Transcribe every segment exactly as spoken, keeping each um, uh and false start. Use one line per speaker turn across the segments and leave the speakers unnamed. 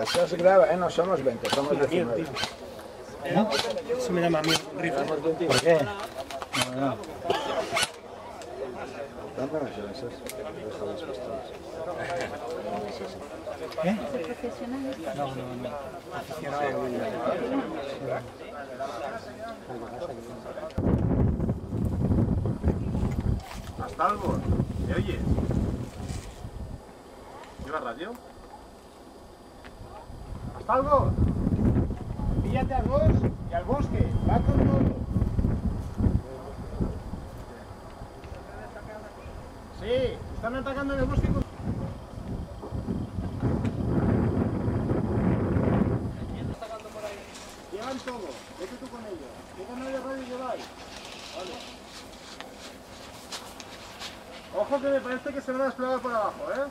Eso se graba, ¿eh? No somos veinte, somos diecinueve.
¿Eh? Eso me llama a mí rifle.
¿Por qué? No, no. ¿Dónde me son esos? Dejo las pistolas.
¿Eh?
¿Profesional?
No, no, no.
Hasta algo. ¿Me oyes? ¿Lleva radio? ¡Hasta algo! Píllate al bosque y al bosque. Va con todo. Sí, están atacando en el bosque. Con... Llevan todo. Vete tú con ellos. ¿Qué canal de radio lleváis? Vale. Ojo que me parece que se van a desplegar por abajo, ¿eh?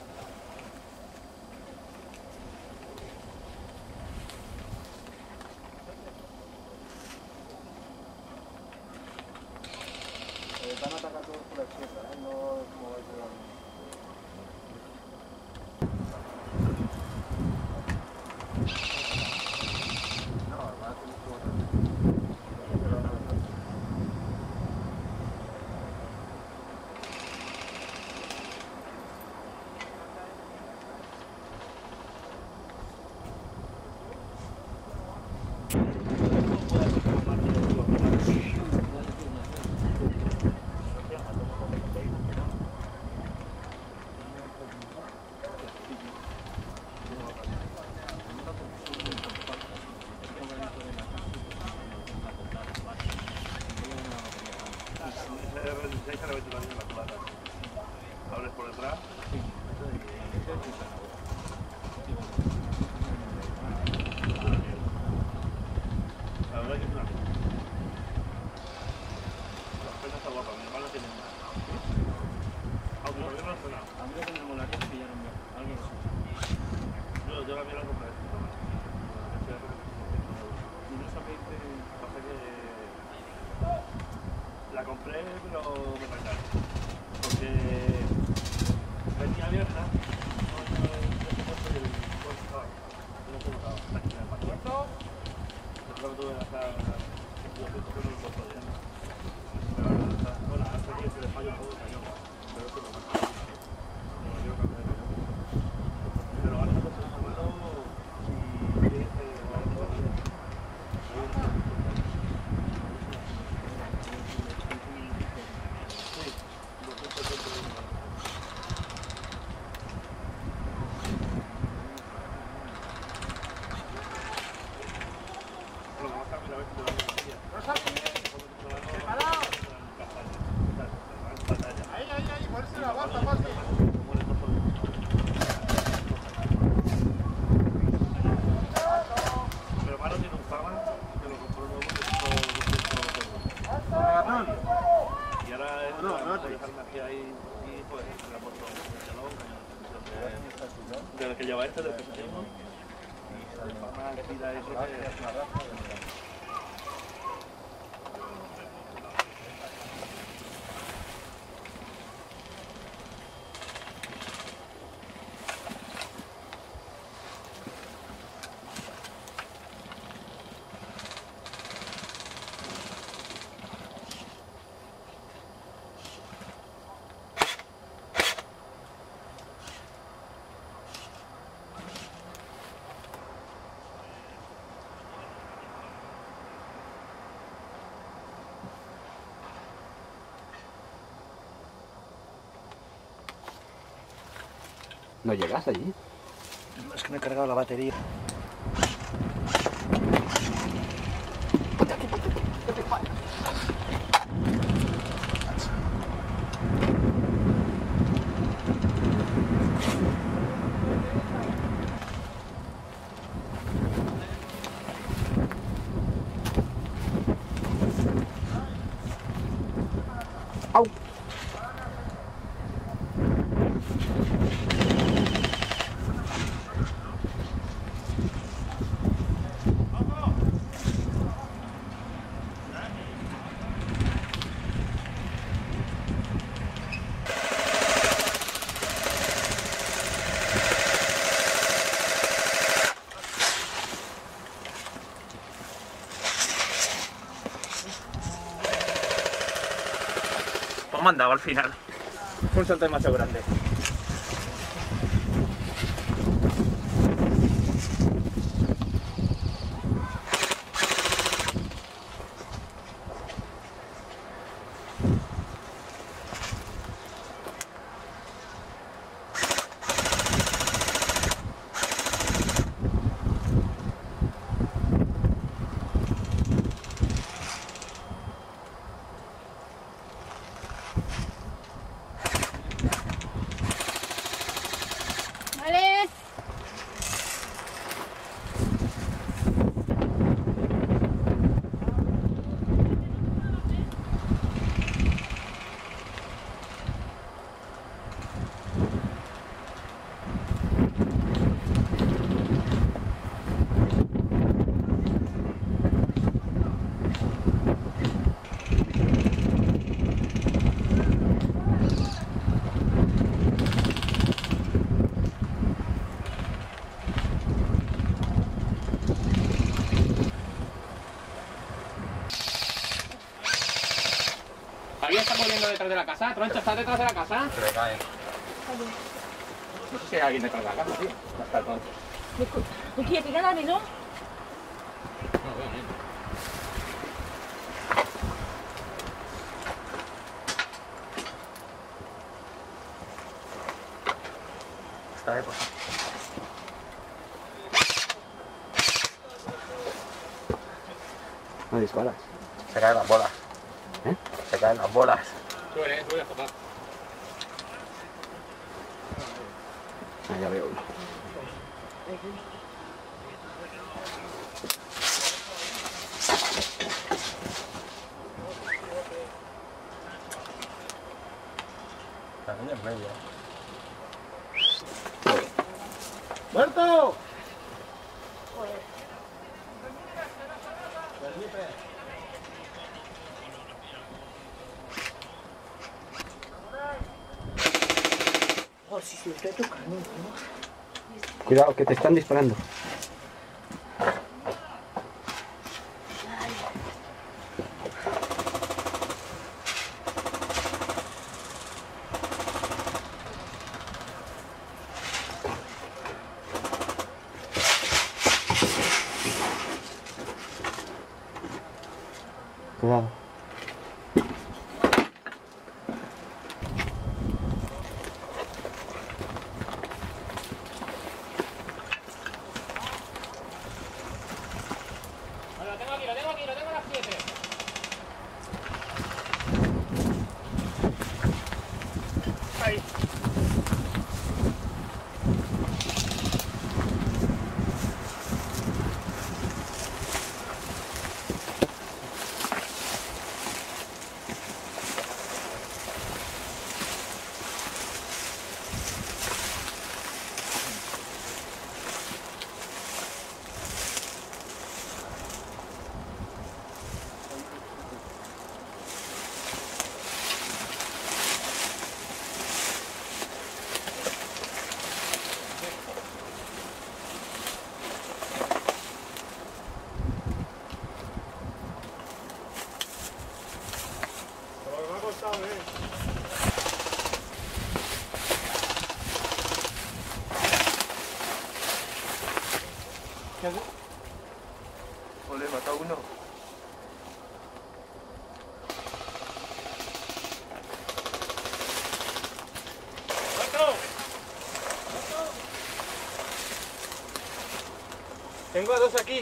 Eh, van a atacar todos por la izquierda, ¿eh? No como vais a ver. Abres por detrás. La verdad que es una cosa. La pena está guapa, mi hermano tiene una. Aunque todavía no ha cenado. A mí lo que me molaría es pillar un algo así. Yo, yo la mía la compré. Y no sabéis que pasa que la compré pero me faltaron. Porque venía abierta, no no el presupuesto y el puesto no se notaba. Aquí en el paquete. Yo creo que tuve que gastar doscientos euros en el puesto ya. Pero bueno, hasta aquí se le falla un poco el cañón. Pero eso no pasa. No quiero cambiar de cañón. Pero ahora no se me ha tomado y tienes que que lleva este del que tenemos y de forma que tira eso que
¿No llegas allí?
Es que me he cargado la batería.
¡Au!
me han dado al final. Fue un salto demasiado grande.
Vale.
¿Alguien está corriendo detrás de la casa? ¿Troncho está detrás de la casa? Se le cae. No sé si hay alguien detrás de la casa, tío. No está el Troncho.
¿Tú quieres picar a mí, no?
No, veo, ¿eh? Está de pues.
No disparas.
Se caen las bolas.
¿Eh?
Se caen las bolas.
Sube, sube, papá.
Ah, ya veo uno.
También en medio.
¡Muerto!
Oh, si se está tocando, ¿no?
Cuidado, que te están disparando. Cuidado.
Lo tengo aquí, lo tengo aquí, lo tengo a las siete. Ahí. Pero me ha costado, eh. ¿Qué haces?
Ole, he matado uno.
¡Otro!
Tengo a dos aquí.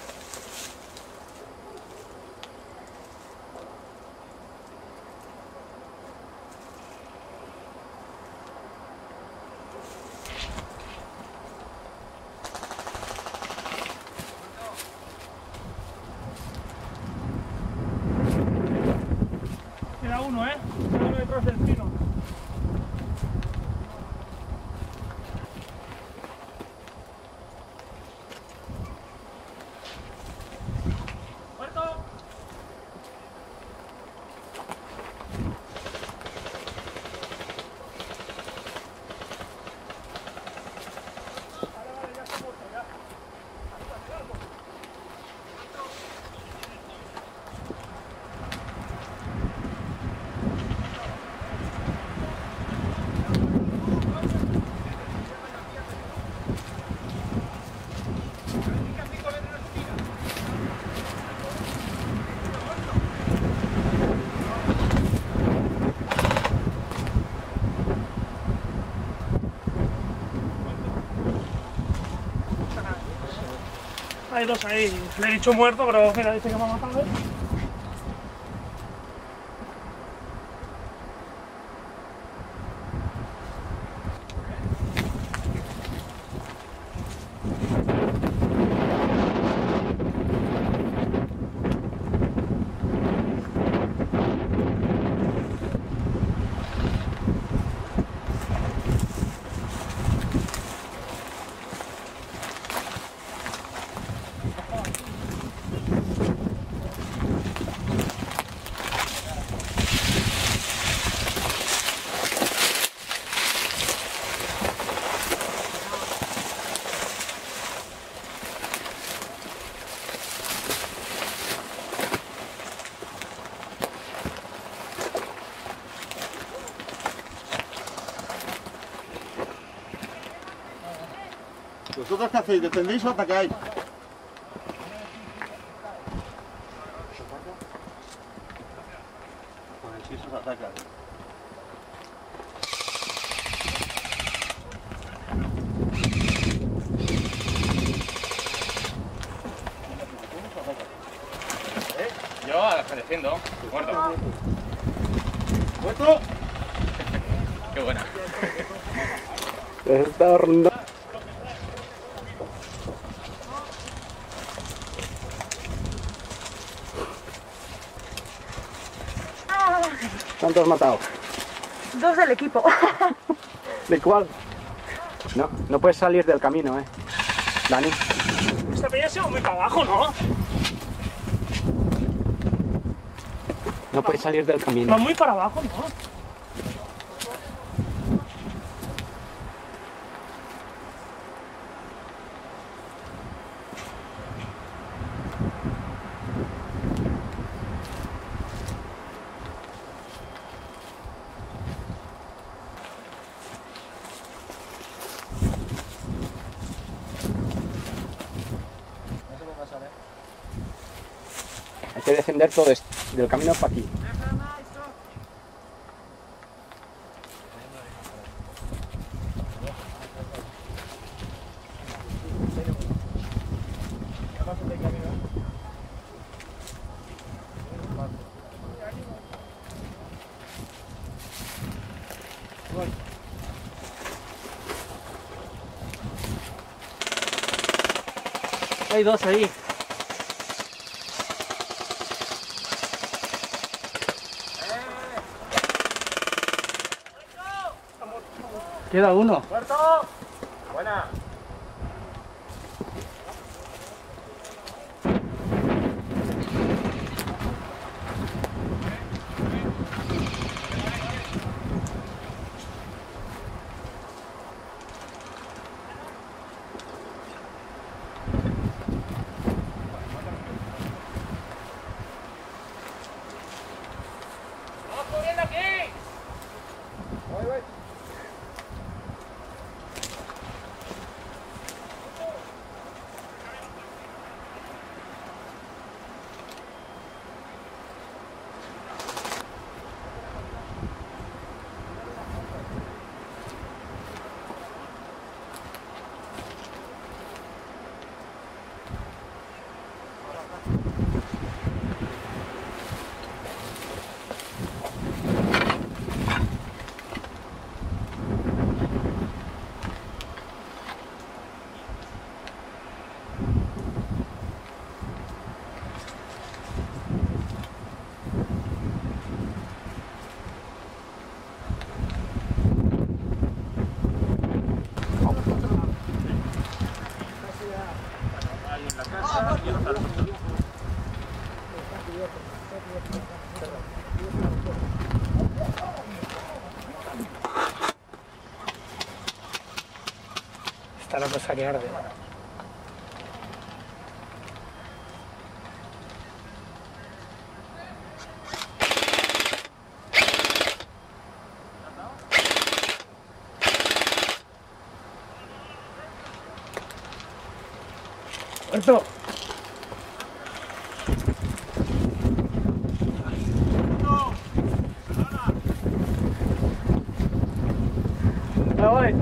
Queda uno, ¿eh? Queda uno detrás del pino. Hay dos ahí. Le he dicho muerto, pero mira, dice que me ha matado, ¿eh?
¿Vosotros qué hacéis? ¿Defendéis o atacáis? Con el piso se ataca.
Yo a las que defiendo. Muerto.
¡Muerto!
Qué buena.
Está horrendo. ¿Cuántos has matado?
Dos del equipo.
¿De cuál? No, no puedes salir del camino, eh. Dani.
Esta peña se va muy para abajo, ¿no?
No puedes salir del
Va
camino.
muy para abajo, ¿no?
Hay que defender todo esto, del camino para aquí.
Hay dos ahí.
Queda uno.
¡Muerto! Buena.
Está la cosa que arde. ¡Muerto!
Me voy.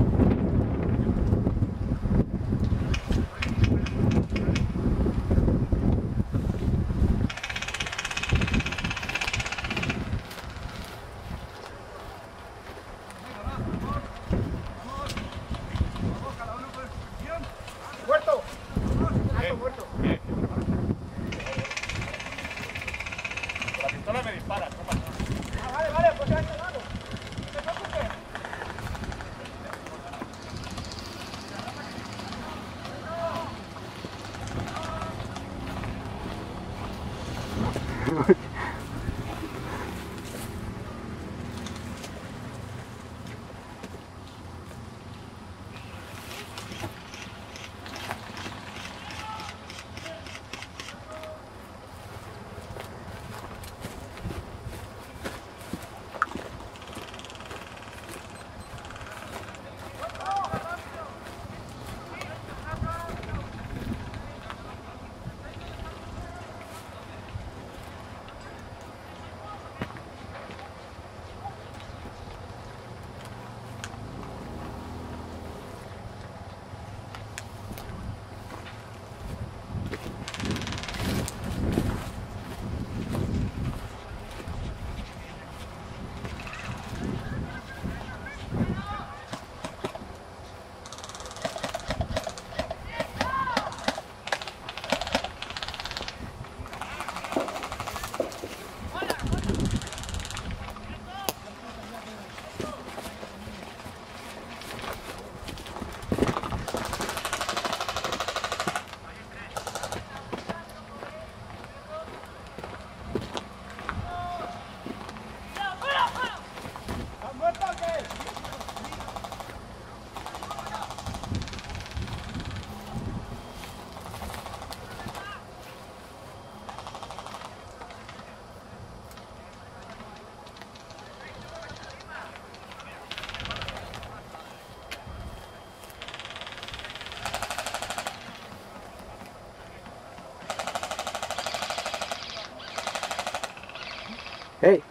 ¡Ey!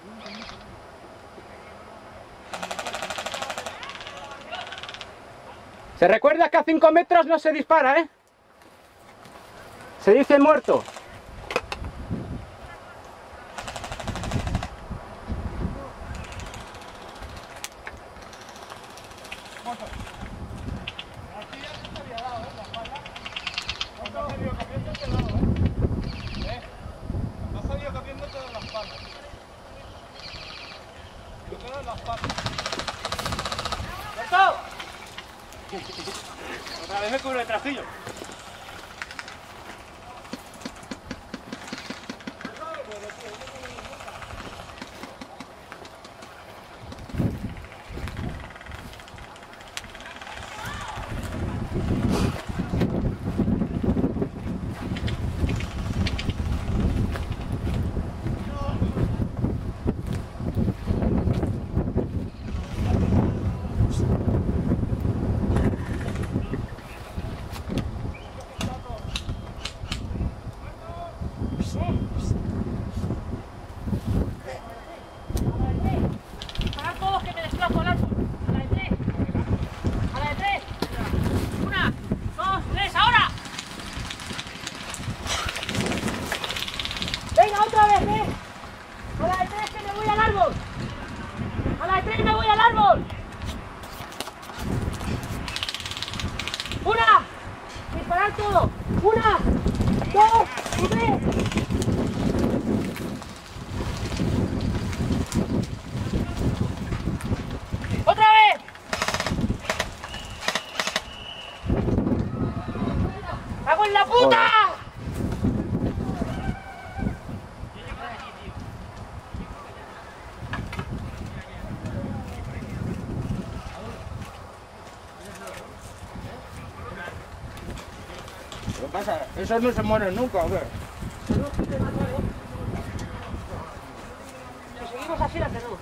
Se recuerda que a cinco metros no se dispara, ¿eh? Se dice muerto.
Otra vez me cubre el trastillo.
Para todos que me desplazo al árbol. A la de tres. A la de tres. Una, dos, tres, ahora. Venga, otra vez, ¿eh? A la de tres que me voy al árbol. A la de tres me voy al árbol. Una. Disparar todo. Una, dos y tres. ¡Otra vez! ¡Hago en la puta!
¿Qué pasa? Esos no se mueren nunca, a ver.
Si seguimos así la tenemos.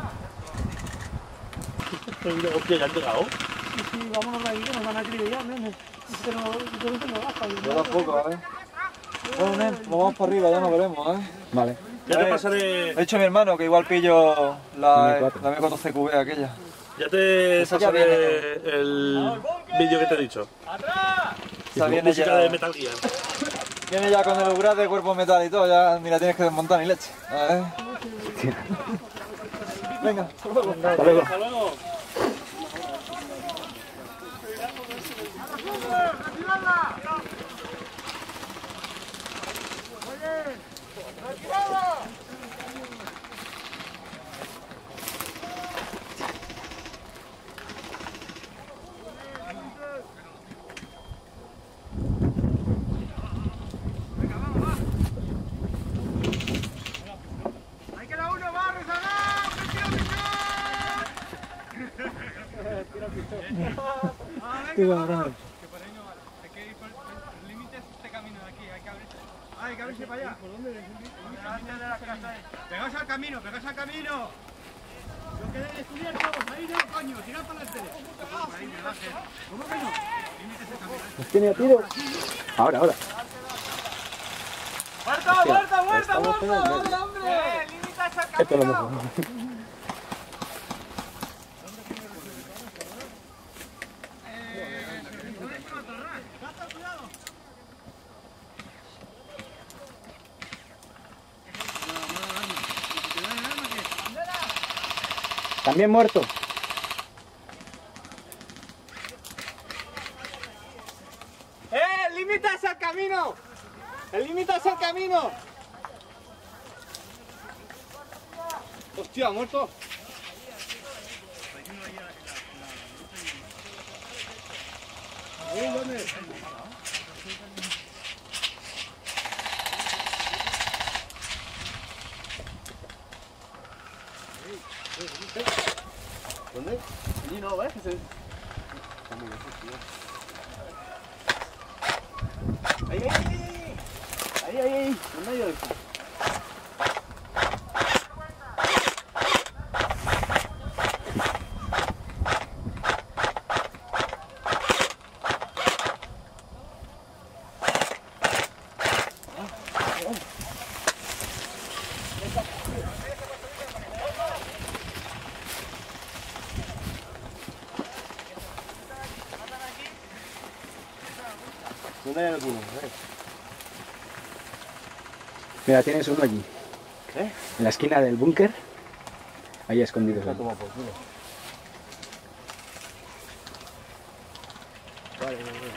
Hostia, ya han llegado.
Sí, sí, vámonos de ahí, que nos van a acribillar, nene. Que no, yo no tengo gafas.
Yo tampoco, ¿eh? Bueno, nen, vamos para arriba, ya nos veremos, ¿eh?
Vale.
Ya te
Eh,
pasaré.
He dicho a mi hermano que igual pillo la,
M cuatro.
la M cuatro C Q B aquella.
Ya te
Esa ya
pasaré el vídeo que te he dicho.
Esa viene
Música
ya,
de Metal Gear.
viene ya con el upgrade de cuerpo metal y todo, ya ni la tienes que desmontar ni leche. A ver. Venga, hasta luego.
Hasta luego.
Hasta luego.
Qué cabrón.
Hay que abrirse para allá. ¿Por dónde? Pegaos al camino, pegaos al camino. No quedéis descubiertos, ahí no, coño, tirad para adelante. ¿Cómo que no? Límites el camino.
¿Nos tiene a tiro? Ahora, ahora.
¡Muerta, muerta, muerta, muerta! ¡Hombre, hombre! ¡Eh, límites al camino!
Esto es lo mejor. También muerto.
¡Eh, el límite es el camino! ¡El límite es el camino! ¡Hostia, muerto! ¿Dónde? ¿Dónde? Allí no, ¿ves? Ahí, ahí, ahí, ahí, ahí, ahí, en medio de esto.
¿Dónde hay alguno? Eh.
Mira, tienes uno allí.
¿Eh?
En la esquina del búnker. Ahí escondidos.
Está
Ahí.
tomado por culo. Vale, vale, vale.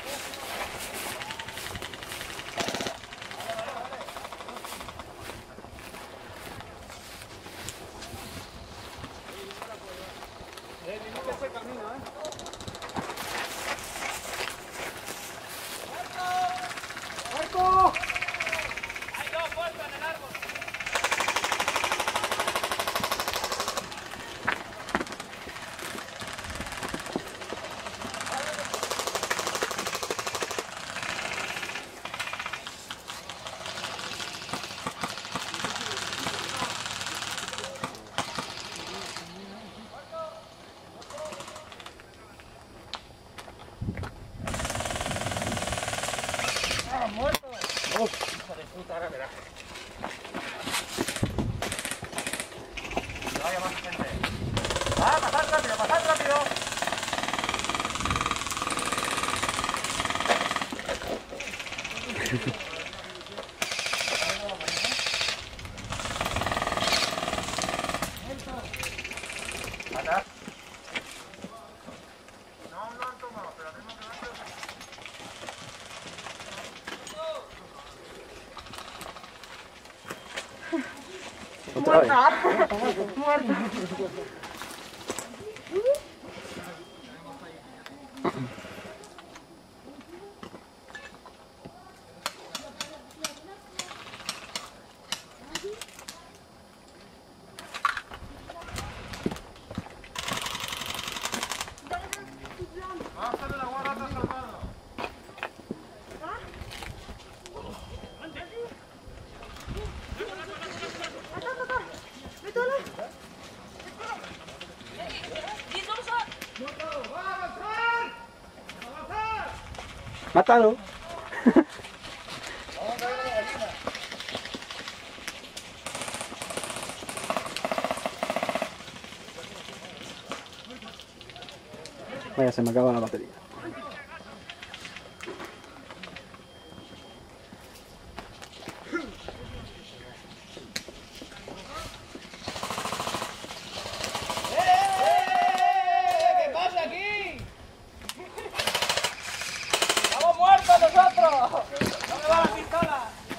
Otra vez. ¡Mátalo! Vaya, se me acaba la batería.
¿Qué pasa aquí? ¡Estamos muertos nosotros! ¿Dónde va la pistola?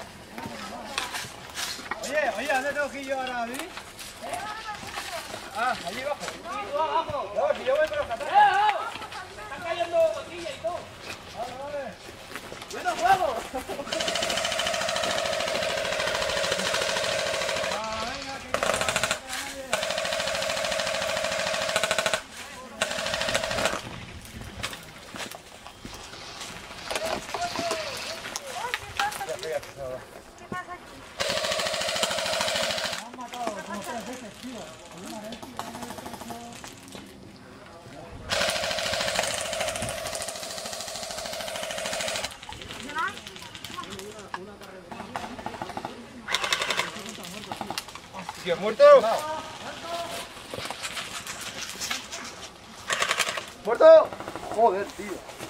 Oye, oye, ¿dónde tengo que ir yo ahora, David? Ah, allí abajo.
¿Y tú abajo?
No, si yo voy por los
¡Eh,
catalanes.
oh! ¡Me están cayendo botellas y todo!
Vale, vale.
¡Buenos juegos!
Ah, venga, que no va a nadie.
¿Tío, muerto?
¡Muerto! Joder, tío.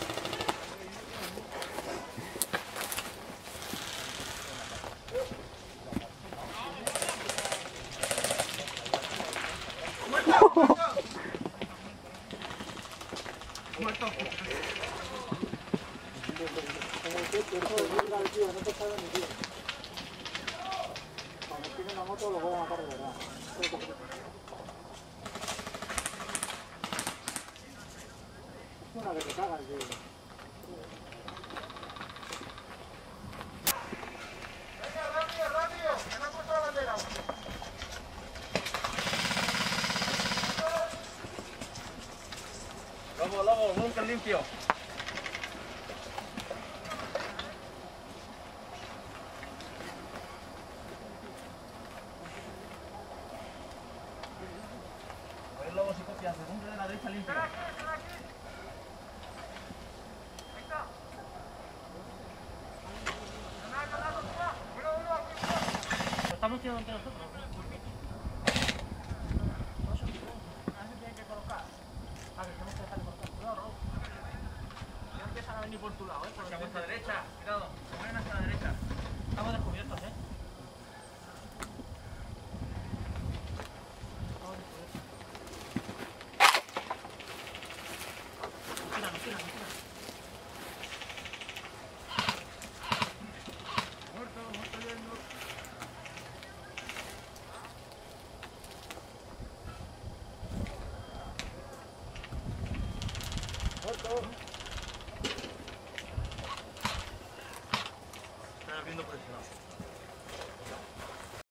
Lobo, lobo, búnker limpio. El lobo sin confianza, búnker de la derecha limpio.
Lo estamos tirando entre nosotros. A ver, tenemos que dejarle cortar. Cuidado, Raúl. Ya empiezan a venir por tu lado, ¿eh? Por el
Nuestra derecha, cuidado, se mueven hacia la derecha.
Estamos descubiertos, ¿eh? Estamos descubiertos. Tira, no tira, no tira.
Muerto, muerto yendo. Muerto.
Están abriendo por ese lado.